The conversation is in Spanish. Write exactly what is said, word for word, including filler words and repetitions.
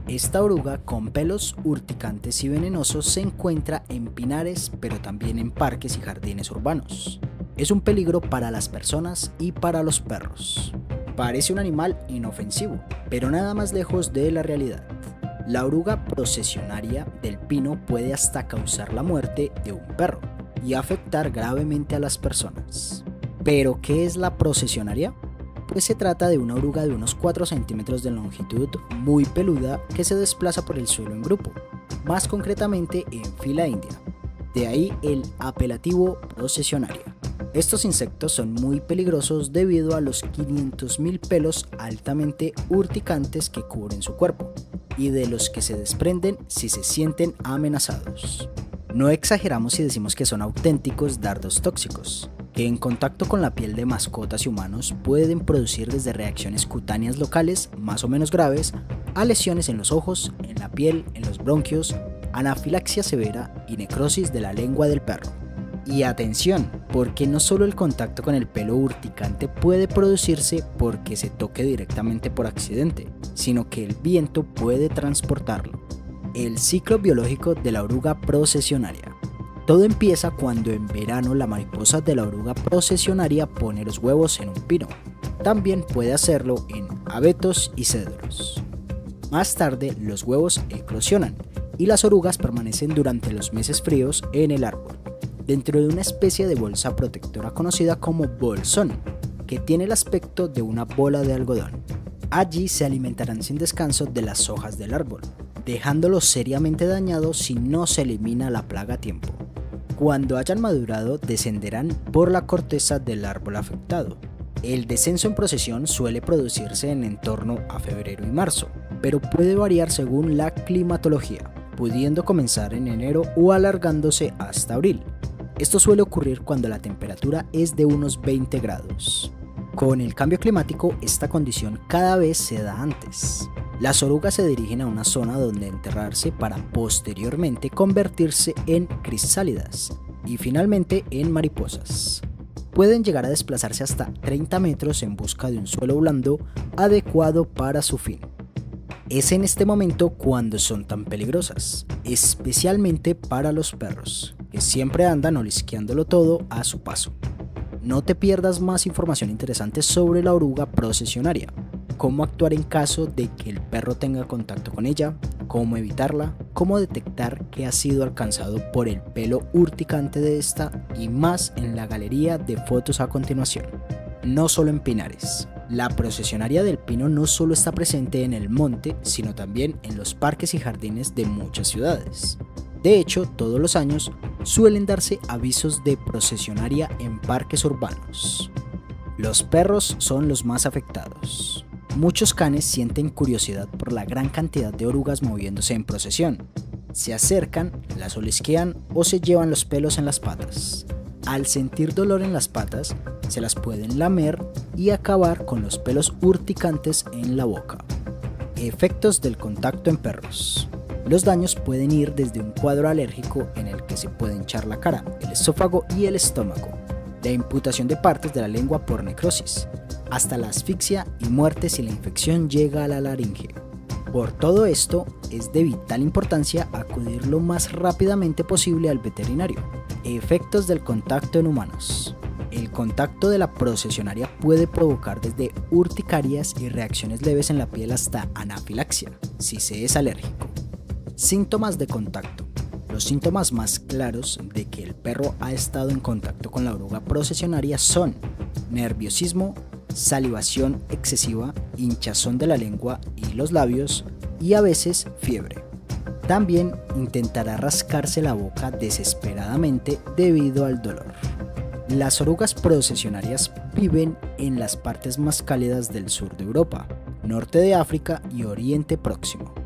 Esta oruga con pelos urticantes y venenosos se encuentra en pinares, pero también en parques y jardines urbanos. Es un peligro para las personas y para los perros. Parece un animal inofensivo, pero nada más lejos de la realidad. La oruga procesionaria del pino puede hasta causar la muerte de un perro y afectar gravemente a las personas. ¿Pero qué es la procesionaria? Pues se trata de una oruga de unos cuatro centímetros de longitud, muy peluda, que se desplaza por el suelo en grupo, más concretamente en fila india. De ahí el apelativo procesionaria. Estos insectos son muy peligrosos debido a los quinientos mil pelos altamente urticantes que cubren su cuerpo y de los que se desprenden si se sienten amenazados. No exageramos si decimos que son auténticos dardos tóxicos, que en contacto con la piel de mascotas y humanos pueden producir desde reacciones cutáneas locales más o menos graves a lesiones en los ojos, en la piel, en los bronquios, anafilaxia severa y necrosis de la lengua del perro. Y atención, porque no solo el contacto con el pelo urticante puede producirse porque se toque directamente por accidente, sino que el viento puede transportarlo. El ciclo biológico de la oruga procesionaria. Todo empieza cuando en verano la mariposa de la oruga procesionaria pone los huevos en un pino. También puede hacerlo en abetos y cedros. Más tarde los huevos eclosionan y las orugas permanecen durante los meses fríos en el árbol, dentro de una especie de bolsa protectora conocida como bolsón, que tiene el aspecto de una bola de algodón. Allí se alimentarán sin descanso de las hojas del árbol, dejándolo seriamente dañado si no se elimina la plaga a tiempo. Cuando hayan madurado, descenderán por la corteza del árbol afectado. El descenso en procesión suele producirse en torno a febrero y marzo, pero puede variar según la climatología, pudiendo comenzar en enero o alargándose hasta abril. Esto suele ocurrir cuando la temperatura es de unos veinte grados. Con el cambio climático, esta condición cada vez se da antes. Las orugas se dirigen a una zona donde enterrarse para posteriormente convertirse en crisálidas y finalmente en mariposas. Pueden llegar a desplazarse hasta treinta metros en busca de un suelo blando adecuado para su fin. Es en este momento cuando son tan peligrosas, especialmente para los perros, que siempre andan olisqueándolo todo a su paso. No te pierdas más información interesante sobre la oruga procesionaria, cómo actuar en caso de que el perro tenga contacto con ella, cómo evitarla, cómo detectar que ha sido alcanzado por el pelo urticante de esta y más en la galería de fotos a continuación. No solo en pinares. La procesionaria del pino no solo está presente en el monte, sino también en los parques y jardines de muchas ciudades. De hecho, todos los años suelen darse avisos de procesionaria en parques urbanos. Los perros son los más afectados. Muchos canes sienten curiosidad por la gran cantidad de orugas moviéndose en procesión. Se acercan, las olisquean o se llevan los pelos en las patas. Al sentir dolor en las patas, se las pueden lamer y acabar con los pelos urticantes en la boca. Efectos del contacto en perros. Los daños pueden ir desde un cuadro alérgico en el que se puede hinchar la cara, el esófago y el estómago, la imputación de partes de la lengua por necrosis, hasta la asfixia y muerte si la infección llega a la laringe. Por todo esto, es de vital importancia acudir lo más rápidamente posible al veterinario. Efectos del contacto en humanos. El contacto de la procesionaria puede provocar desde urticarias y reacciones leves en la piel hasta anafilaxia, si se es alérgico. Síntomas de contacto. Los síntomas más claros de que el perro ha estado en contacto con la oruga procesionaria son nerviosismo, salivación excesiva, hinchazón de la lengua y los labios y a veces fiebre. También intentará rascarse la boca desesperadamente debido al dolor. Las orugas procesionarias viven en las partes más cálidas del sur de Europa, norte de África y Oriente Próximo.